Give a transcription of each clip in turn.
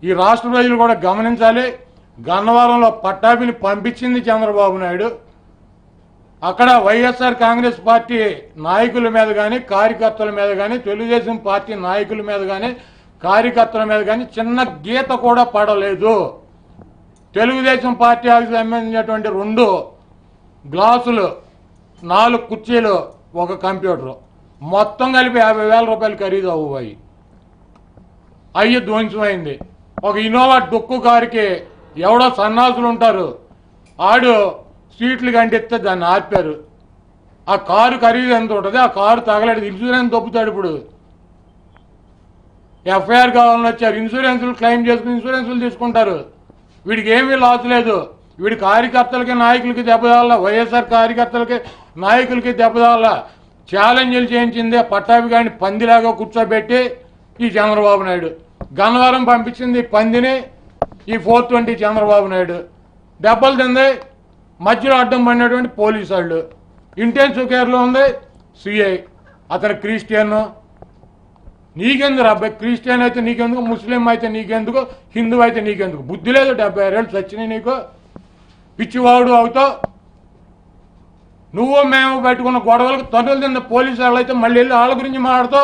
ఈ రాష్ట్ర ప్రజలు కూడా గమనించాలి. గన్నవరంలో పట్టాభిని పంపించింది చంద్రబాబు నాయుడు. అక్కడ వైఎస్ఆర్ కాంగ్రెస్ పార్టీ నాయకుల మీద కానీ కార్యకర్తల మీద కానీ తెలుగుదేశం పార్టీ నాయకుల మీద కానీ కార్యకర్తల మీద కానీ చిన్న గీత కూడా పడలేదు. తెలుగుదేశం పార్టీకి సంబంధించినటువంటి 2 గ్లాసులు, 4 కుర్చీలు, 1 కంప్యూటర్ మొత్తం కలిపి 50,000 రూపాయలు ఖరీదు అవ్వాయి. అయ్యి ధ్వంసమైంది. ఒక ఇన్నోవా డొక్కు కారుకి ఎవడో సన్నాసులు ఉంటారు, ఆడు సీట్లు కంటిస్తే దాన్ని ఆపారు. ఆ కారు ఖరీదు ఎంత ఉంటుంది? ఆ కారు తగలడు, ఇన్సూరెన్స్ దొబ్బుతాడు. ఇప్పుడు ఎఫ్ఐఆర్ కావాలని వచ్చారు, ఇన్సూరెన్సులు క్లెయిమ్ చేసుకుని ఇన్సూరెన్సులు తీసుకుంటారు. వీడికి ఏమీ లాస్ లేదు. వీడి కార్యకర్తలకి నాయకులకి దెబ్బతాల, వైఎస్ఆర్ కార్యకర్తలకి నాయకులకి దెబ్బతాల. ఛాలెంజ్లు చేయించింది పట్టాభి గారిని పందిలాగా కూర్చోబెట్టి ఈ చంద్రబాబు నాయుడు. గన్నవరం పంపించింది పందిని ఈ 420 చంద్రబాబు నాయుడు. దెబ్బలు తింది మధ్యలో అడ్డం పడినటువంటి పోలీసు వాళ్ళు. ఇంటెన్సివ్ కేర్లో ఉంది సిఐ. అతను క్రిస్టియన్. నీకెందుకు అబ్బాయి? క్రిస్టియన్ అయితే నీకెందుకు, ముస్లిం అయితే నీకెందుకు, హిందూ అయితే నీకెందుకు? బుద్ధి లేదు. 76 ఏళ్ళు చచ్చినాయి నీకు. పిచ్చివాడు అవుతావు నువ్వు. మేము పెట్టుకున్న గొడవలకు తన్నులు తిన్న పోలీసు వాళ్ళు అయితే మళ్ళీ వెళ్ళి వాళ్ళ గురించి మాట్లాడుతావు.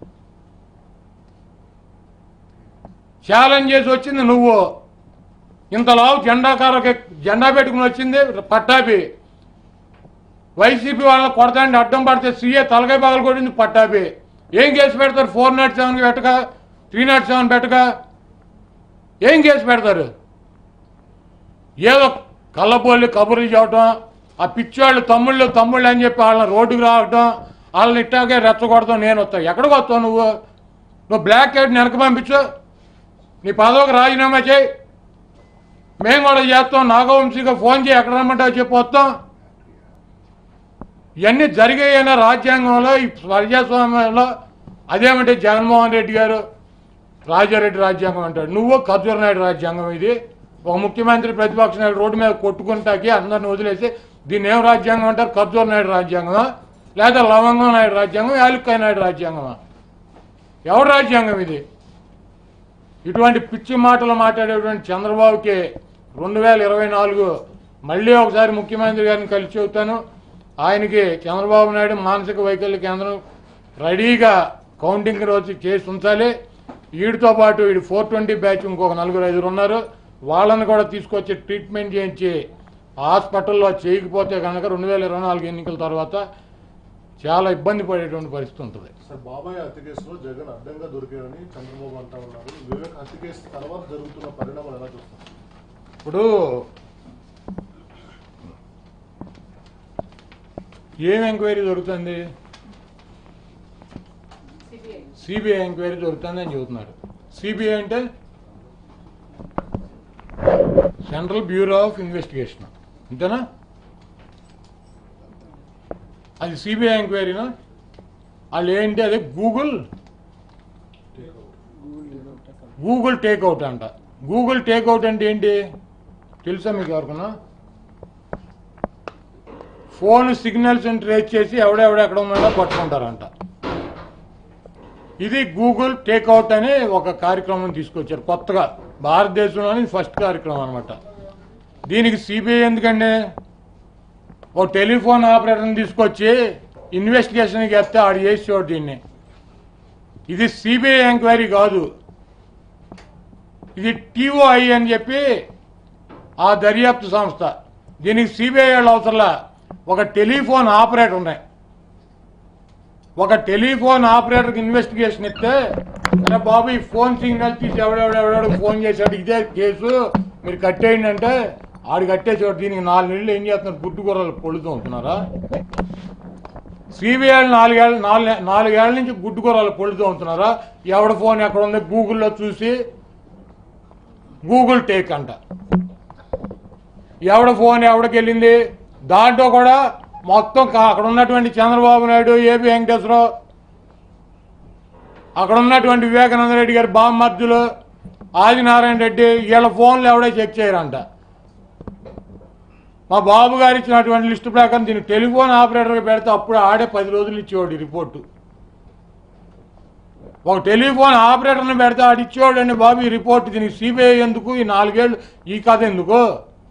ఛాలెంజ్ చేసి వచ్చింది నువ్వు. ఇంతలావు జెండా పెట్టుకుని వచ్చింది పట్టాభి. వైసీపీ వాళ్ళని కొడతాండి అడ్డం పడితే సీఏ తలకాయ పగలు కొట్టింది పట్టాభి. ఏం కేసు పెడతారు? 407 పెట్టక, 307 పెట్టక ఏం కేసు పెడతారు? ఏదో కళ్ళబోళ్ళు కబుర్లు చెప్పడం, ఆ పిచ్చివాళ్ళు తమ్ముళ్ళు అని చెప్పి వాళ్ళని రోడ్డుకు రావడం, వాళ్ళని ఇట్టాగే రెచ్చగొడతాం. నేను వస్తావు. ఎక్కడికి వస్తావు నువ్వు? బ్లాక్ కార్డ్ని వెనక పంపించు, నీ పదవికి రాజీనామా చేయి. మేము కూడా చేస్తాం. నాగవంశీగా ఫోన్ చేయి, ఎక్కడ రమ్మంటావు చెప్పి వస్తాం. ఇవన్నీ జరిగాయన రాజ్యాంగంలో, ఈ ప్రజాస్వామ్యంలో. అదేమంటే జగన్మోహన్ రెడ్డి గారు రాజారెడ్డి రాజ్యాంగం అంటాడు, నువ్వు ఖర్జూర నాయుడు రాజ్యాంగం. ఇది ఒక ముఖ్యమంత్రి ప్రతిపక్ష నాయుడు రోడ్డు మీద కొట్టుకుంటాకి అందరిని వదిలేసి దీన్ని ఏం రాజ్యాంగం అంటారు? ఖర్జూర నాయుడు రాజ్యాంగమా, లేదా లవంగం నాయుడు రాజ్యాంగం, యాలుక్కాయ నాయుడు రాజ్యాంగమా? ఎవరు రాజ్యాంగం ఇది? ఇటువంటి పిచ్చి మాటలు మాట్లాడేటువంటి చంద్రబాబుకి 2024 మళ్ళీ ఒకసారి ముఖ్యమంత్రి గారిని కలిసి చెబుతాను. ఆయనకి చంద్రబాబు నాయుడు మానసిక వైకల్య కేంద్రం రెడీగా కౌంటింగ్ రోజు చేసి ఉంచాలి. వీడితో పాటు వీడి 420 బ్యాచ్ ఇంకొక 4-5 ఉన్నారు. వాళ్ళని కూడా తీసుకొచ్చి ట్రీట్మెంట్ చేయించి హాస్పిటల్లో చేయకపోతే కనుక 2024 ఎన్నికల తర్వాత చాలా ఇబ్బంది పడేటువంటి పరిస్థితి ఉంటుంది. సార్, బాబాయ్ హత్య కేసులో జగన్ అడ్డంగా దొరికారని చంద్రబాబు అంటా ఉన్నారు. వివేక్ హత్య కేసు తర్వాత జరుగుతున్న పరిణామాలు ఎలా చూస్తారు? ఇప్పుడు ఏం ఎంక్వైరీ జరుగుతుంది? సిబిఐ ఎంక్వైరీ జరుగుతుంది అని చెబుతున్నారు. సిబిఐ అంటే సెంట్రల్ బ్యూరో ఆఫ్ ఇన్వెస్టిగేషన్, అంతేనా? అది సిబిఐ ఎంక్వైరీనా? వాళ్ళు ఏంటి? అదే గూగుల్ టేక్అవుట్ అంట. గూగుల్ టేక్అవుట్ అంటే ఏంటి తెలుసా మీకు ఎవరికన్నా? ఫోన్ సిగ్నల్స్ ట్రేస్ చేసి ఎవడెక్కడ ఉన్నాడో పట్టుకుంటారంట. ఇది గూగుల్ టేక్అవుట్ అని ఒక కార్యక్రమం తీసుకొచ్చారు కొత్తగా భారతదేశంలోని ఫస్ట్ కార్యక్రమం అనమాట. దీనికి సిబిఐ ఎందుకండి? ఓ టెలిఫోన్ ఆపరేటర్ని తీసుకొచ్చి ఇన్వెస్టిగేషన్కి వేస్తే ఆడు చేసేవాడు దీన్ని. ఇది సిబిఐ ఎంక్వైరీ కాదు, ఇది టీఓఐ అని చెప్పి ఆ దర్యాప్తు సంస్థ. దీనికి సిబిఐ వాళ్ళు అవసరంలా. ఒక టెలిఫోన్ ఆపరేటర్ ఉన్నాయి. ఒక టెలిఫోన్ ఆపరేటర్కి ఇన్వెస్టిగేషన్ ఇస్తే, అరే బాబు ఈ ఫోన్ సిగ్నల్ తీసి ఎవడెవడెవడెవడో ఫోన్ చేశాడు, ఇదే కేసు మీరు కట్టేయండి అంటే ఆడు కట్టేసాడు. దీనికి 4 నెలలు ఏం చేస్తున్నారు? గుడ్డు కూరలు పొడుతూ ఉంటున్నారా? సిబిఐ 4 ఏళ్ల నుంచి గుడ్డు కూరలు పొడుతూ ఉంటున్నారా? ఎవడ ఫోన్ ఎక్కడ ఉంది గూగుల్లో చూసి గూగుల్ టేక్ అంట. ఎవడ ఫోన్ ఎవడికి వెళ్ళింది? దాంట్లో కూడా మొత్తం అక్కడ ఉన్నటువంటి చంద్రబాబు నాయుడు, ఏపీ వెంకటేశ్వరరావు, అక్కడ ఉన్నటువంటి వివేకానంద రెడ్డి గారి బామ్మర్జులు, ఆదినారాయణ రెడ్డి, వీళ్ళ ఫోన్లు ఎవడే చెక్ చేయరంట. మా బాబు గారు ఇచ్చినటువంటి లిస్టు ప్రకారం దీన్ని టెలిఫోన్ ఆపరేటర్కి పెడితే అప్పుడు ఆడే 10 రోజులు ఇచ్చేవాడు రిపోర్టు. ఒక టెలిఫోన్ ఆపరేటర్ని పెడితే ఆడిచ్చేవాడండి బాబు ఈ రిపోర్ట్. దీనికి సిబిఐ ఎందుకు, ఈ 4 ఏళ్ళు ఈ కథ ఎందుకు?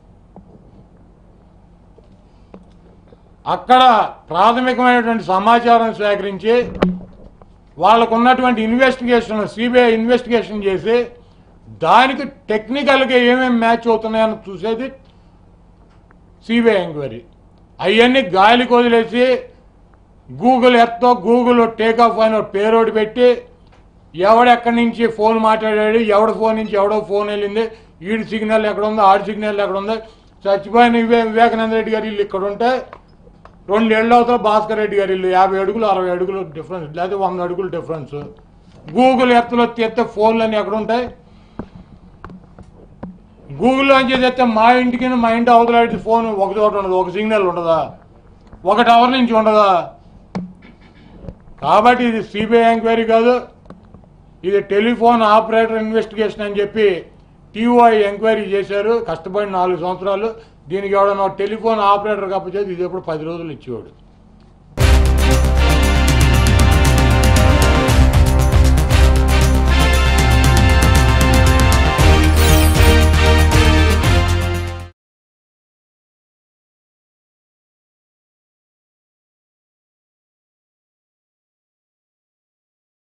అక్కడ ప్రాథమికమైనటువంటి సమాచారం సేకరించి వాళ్ళకు ఉన్నటువంటి ఇన్వెస్టిగేషన్, సిబిఐ ఇన్వెస్టిగేషన్ చేసి దానికి టెక్నికల్గా ఏమేమి మ్యాచ్ అవుతున్నాయని చూసేది సిబిఐ ఎంక్వైరీ. అవన్నీ గాలికి వదిలేసి గూగుల్ ఎర్త్తో గూగుల్ టేక్ ఆఫ్ అని పేరోడు పెట్టి ఎవడెక్కడి నుంచి ఫోన్ మాట్లాడాడు, ఎవడ ఫోన్ నుంచి ఎవడో ఫోన్ వెళ్ళింది, ఈడి సిగ్నల్ ఎక్కడ ఉందో, ఆడి సిగ్నల్ ఎక్కడ ఉందో, చచ్చిపోయిన వివేకానంద రెడ్డి గారి ఇల్లు ఇక్కడ ఉంటే 2 ఏళ్ళ అవుతా భాస్కర్ రెడ్డి గారి ఇల్లు 50 అడుగులు 60 అడుగులు డిఫరెన్స్, లేదా 100 అడుగులు డిఫరెన్స్. గూగుల్ ఎర్త్లో తెస్తే ఫోన్లన్నీ ఎక్కడ ఉంటాయి? గూగుల్లోంచి తెస్తే మా ఇంటికి మా ఇంటి అవతల ఫోన్ ఒక చోట ఉండదు, ఒక సిగ్నల్ ఉండదా, ఒక టవర్ నుంచి ఉండదా? కాబట్టి ఇది సిబిఐ ఎంక్వైరీ కాదు, ఇది టెలిఫోన్ ఆపరేటర్ ఇన్వెస్టిగేషన్ అని చెప్పి టీఓఐ ఎంక్వైరీ చేశారు. కష్టపడి 4 సంవత్సరాలు. దీనికి ఎవడన్నా టెలిఫోన్ ఆపరేటర్ కాకపోతే ఇది ఎప్పుడు 10 రోజులు ఇచ్చేవాడు.